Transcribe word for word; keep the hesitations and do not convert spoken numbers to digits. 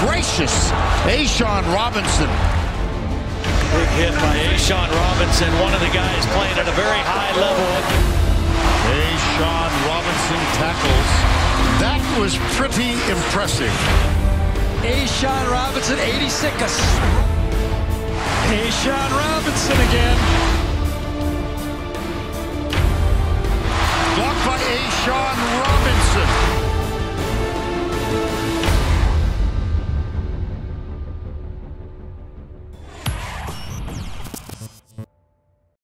gracious. Ashawn Robinson. Big hit by Ashawn Robinson, one of the guys playing at a very high level. Ashawn Robinson tackles. That was pretty impressive. Ashawn Robinson, eighty-six. Ashawn Robinson again. Blocked by Ashawn Robinson.